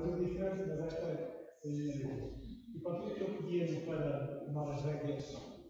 muito diferente, mas esta. E pronto, eu pedi-lhe para tomar as rédeas